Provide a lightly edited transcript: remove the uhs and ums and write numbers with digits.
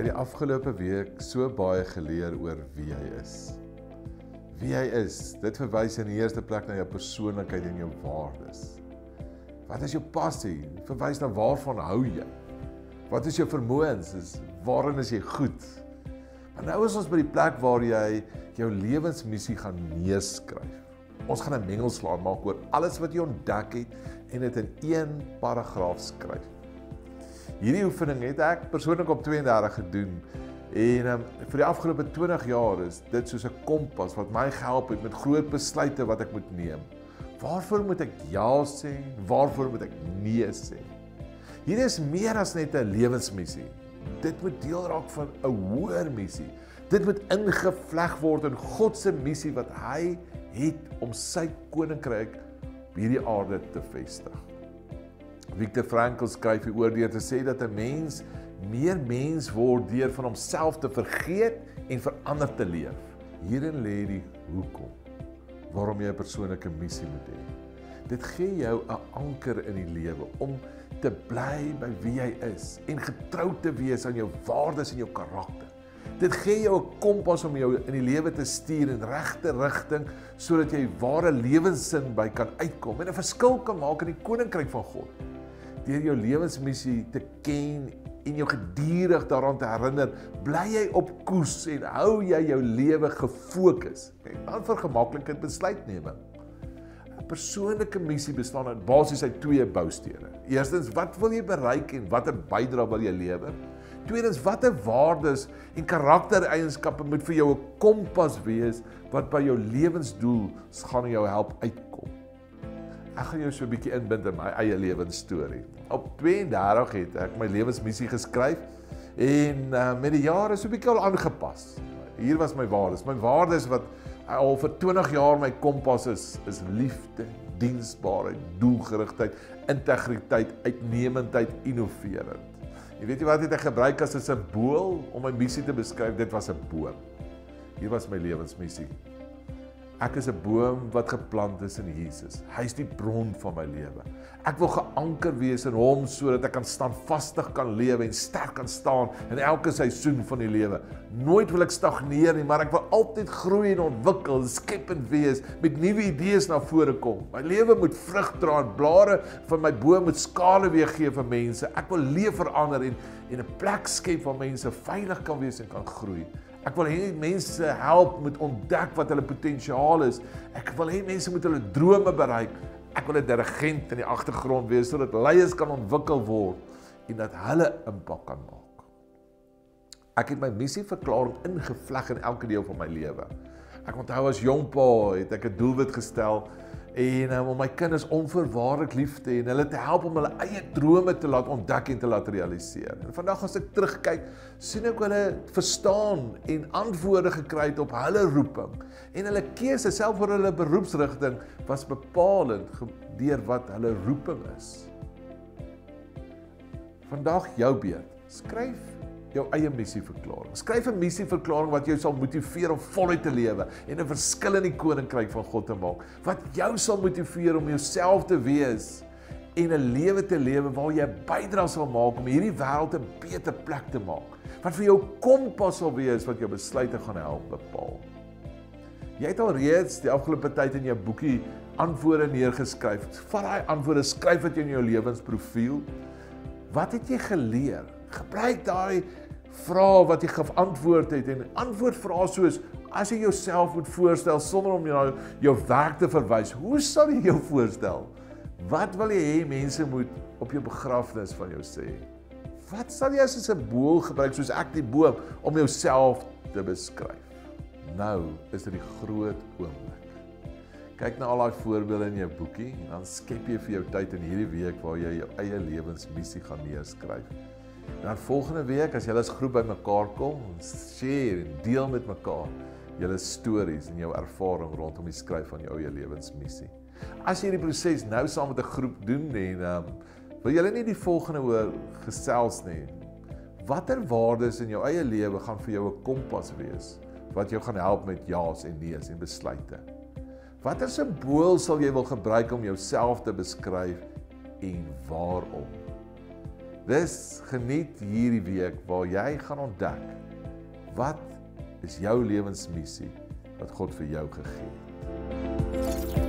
het die afgelope week so baie geleer oor wie jy is. Wie jy is, dit verwys in die eerste plek na jou persoonlikheid en jou waardes. Wat is jou passie? Verwys na waarvan hou jy? Wat is jou vermoëns? Waarin is jy goed? Maar nou is ons by die plek waar jy jou lewensmissie gaan neerskryf. Ons gaan 'n mengelslaan maak oor alles wat jy ontdek het en dit in een paragraaf skryf. Hierdie oefening het ek persoonlik op 32 gedoen en vir die afgelope 20 jaar is dit soos 'n kompas wat my gehelp het met groot besluite wat ek moet neem. Waarvoor moet ek ja sê? Waarvoor moet ek nee sê? Hier is meer as net 'n lewensmissie. Dit moet deel raak van 'n hoër missie. Dit moet ingevleg word in God se missie wat hy het om sy koninkryk op hierdie aarde te vestig. Viktor Frankl skryf hieroor deur te sê dat 'n mens meer mens word deur van homself te vergeet en vir ander te leef. Hierin lê die hoekom, waarom jy 'n persoonlike missie moet hê. Dit gee jou 'n anker in die lewe om te bly by wie jy is en getrou te wees aan jou waardes en jou karakter. Dit gee jou 'n kompas om jou in die lewe te stuur in regte rigting sodat jy ware lewenssin by kan uitkom en 'n verskil kan maak in die koninkryk van God. Deur jou lewensmissie te ken en jou gedurig daaraan te herinner, bly jy op koers en hou jy jou lewe gefokus. En dan vir gemaklikheid besluitneming. 'n Persoonlike missie bestaan uit basies uit twee boustene. Eerstens, wat wil jy bereik en watter bydrae wil jy lewer? Tweedens, watter waardes en karaktereienskappe moet vir jou 'n kompas wees wat by jou lewensdoel gaan jou help uitkom? Ek gaan jou so 'n bietjie inbind in my eie lewensstorie. Op 32 het ek my lewensmissie geskryf en met die jare so 'n bietjie al aangepas. Hier was my waardes. My waardes wat al vir 20 jaar my kompas is liefde, diensbaarheid, doelgerigtheid, integriteit, uitnemendheid, innoverend. Jy weet nie wat het ek gebruik as 'n simbool om my missie te beskryf, dit was 'n boom. Hier was my lewensmissie. Ek is 'n boom wat geplant is in Jesus. Hy is die bron van my lewe. Ek wil geanker wees in hom sodat ek kan standvastig kan lewe en sterk kan staan in elke seisoen van die lewe. Nooit wil ek stagneer nie, maar ek wil altyd groei en ontwikkel, skepend wees, met nuwe idees na vore kom. My lewe moet vrug dra en blare van my boom moet skaduwee gee vir mense. Ek wil leef verander en 'n plek skep waar mense veilig kan wees en kan groei. Ek wil hê mense help met ontdek wat hulle potensiaal is. Ek wil hê mense moet hulle drome bereik. Ek wil 'n dirigent in die agtergrond wees sodat leiers kan ontwikkel word en dat hulle impak kan maak. Ek het my missieverklaring ingevleg in elke deel van my lewe. Ek onthou as jong pa het ek 'n doelwit gestel en om my kinders onvoorwaardelik lief te hê en hulle te help om hulle eie drome te laat ontdek en te laat realiseer. En vandag as ek terugkyk, sien ek hulle verstaan en antwoorde gekry het op hulle roeping. En hulle keuse self vir hulle beroepsrigting was bepalend deur wat hulle roeping is. Vandag jou beurt. Skryf jou eie missieverklaring. Skryf 'n missieverklaring wat jou sal motiveer om voluit te lewe en 'n verskil in die koninkryk van God te maak. Wat jou sal motiveer om jouself te wees en 'n lewe te lewe waar jy 'n bydrae sal maak om hierdie wêreld 'n beter plek te maak. Wat vir jou kompas sal wees wat jou besluite gaan help bepaal. Jy het al reeds die afgelope tyd in jou boekie antwoorde neergeskryf. Vat daai antwoorde, skryf dit in jou lewensprofiel. Wat het jy geleer? Gebruik daai vrae wat jy geantwoord het en antwoord vrae soos as jy jouself moet voorstel sonder om jou werk te verwys. Hoe sal jy jou voorstel? Wat wil jy hê mense moet op jou begrafnis van jou sê? Wat sal jy as 'n simbool gebruik soos ek die boom om jouself te beskryf? Nou is dit die groot oomblik. Kyk na al daai voorbeelde in jou boekie en dan skep jy vir jou tyd in hierdie week waar jy jou eie lewensmissie gaan neerskryf. En dan volgende week as julle as groep bymekaar kom, share en deel met mekaar julle stories en jou ervaring rondom die skryf van jou eie lewensmissie. As jy die proses nou saam met 'n groep doen en wil julle nie die volgende oor gesels nie. Watter waardes in jou eie lewe gaan vir jou 'n kompas wees wat jou gaan help met ja's en nee's en besluite? Watter simbool sal jy wil gebruik om jouself te beskryf en waarom? Dus geniet hierdie week waar jy gaan ontdek, wat is jou lewensmissie wat God vir jou gegee het.